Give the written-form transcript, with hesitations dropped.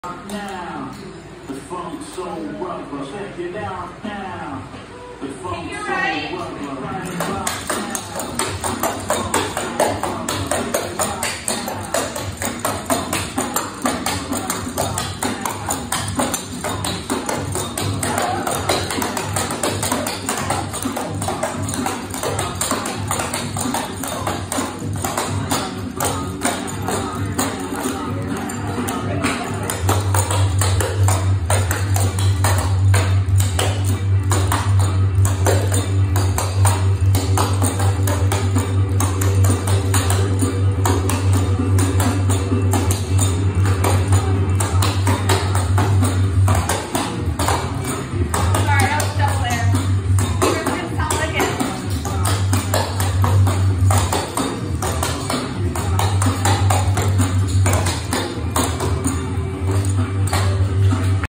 Now, the funk soul brother, check it out now. The funk soul brother, right about